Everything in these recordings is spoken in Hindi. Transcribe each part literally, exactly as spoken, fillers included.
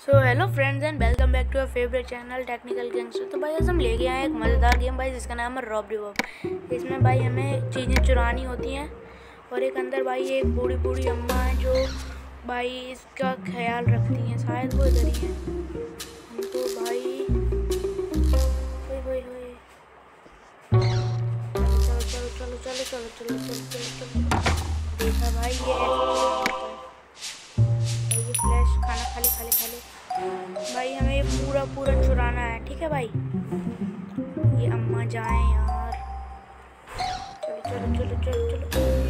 So hello friends and welcome back to our favourite channel technical gangster. तो भाई आज हम लेके आए हैं एक मज़ेदार गेम भाई जिसका नाम है रॉबरी वॉब। इसमें भाई हमें चीज़ें चुरानी होती हैं और एक अंदर भाई एक बूढ़ी बूढ़ी अम्मा है जो भाई इसका ख्याल रखती हैं। शायद वो इधर ही हैं। हमको भाई होए होए होए चलो चलो चलो चलो चलो चलो चलो चलो चलो देखा भाई ये ये फ्लैश खाना खा ले खा ले खा ले भाई हमें ये पूरा पूरा चुराना है। ठीक है भाई ये अम्मा जाए यार। चलो चलो चलो चलो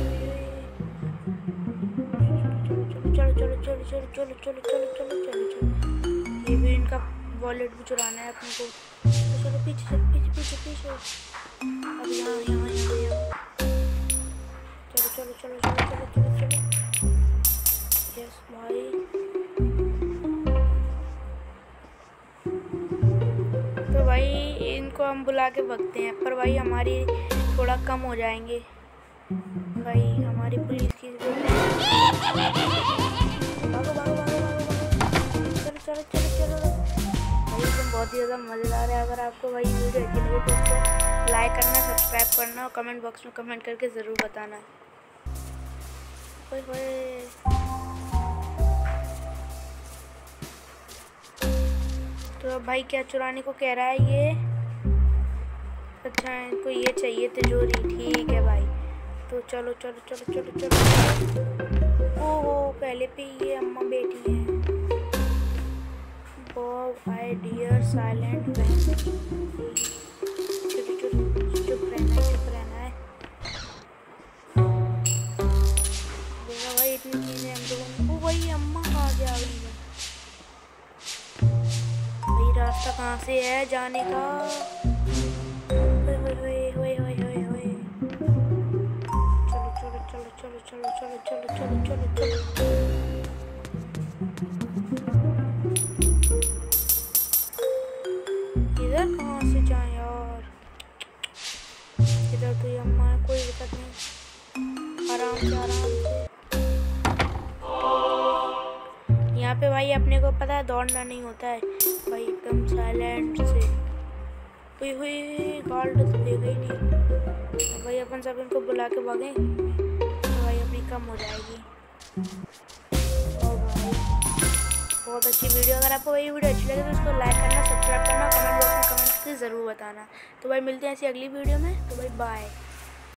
चलो चलो चलो चलो चलो चलो चलो चलो चलो चलो चलो ये भी इनका वॉलेट भी चुराना है अपने को। चलो चलो पीछे चलो पीछे पीछे पीछे अब यहाँ यहाँ यहाँ यहाँ चलो चलो चलो चलो चलो चलो चलो यस भाई। तो भाई इनको हम बुला के भगते हैं पर भाई हमारी थोड़ा कम हो जाएंगे भाई हमारी पुलिस की। भागो भागो भागो भागो चलो चलो चलो चलो भाई एकदम बहुत ही ज़्यादा मज़ेदार है। अगर आपको भाई वीडियो अच्छी लगे तो उसको लाइक करना, सब्सक्राइब करना और कमेंट बॉक्स में कमेंट करके ज़रूर बताना। तो भाई क्या चुराने को कह रहा है ये? अच्छा इनको ये चाहिए तिजोरी। ठीक है भाई तो चलो चलो चलो चलो चलो। ओहो पहले पे ये अम्मा बैठी है। बॉब आई डियर साइलेंट चुप चुप चुप रहना है चुप रहना है। देखा भाई इतनी चीज़ें हम लोगों ने। ओ भाई अम्मा कहाँ से आ गई है? रास्ता कहाँ से है जाने का? होए होए होए होए होए होए होए चलो चलो चलो चलो चलो चलो चलो चलो चलो चलो इधर कहाँ से जाए यार? इधर तो ये अम्मा है, कोई दिक्कत नहीं, आराम से आराम से। यहाँ पे भाई अपने को पता है दौड़ना नहीं होता है भाई, एकदम साइलेंट से। हुई हुई गार्ड तो देगा ही नहीं भाई। अपन सब इनको बुला के भागे तो भाई अपनी कम हो जाएगी। और भाई बहुत अच्छी वीडियो। अगर आपको भाई वीडियो अच्छी लगे तो उसको लाइक करना, सब्सक्राइब करना, कमेंट बॉक्स में कमेंट करके ज़रूर बताना। तो भाई मिलते हैं ऐसी अगली वीडियो में। तो भाई बाय।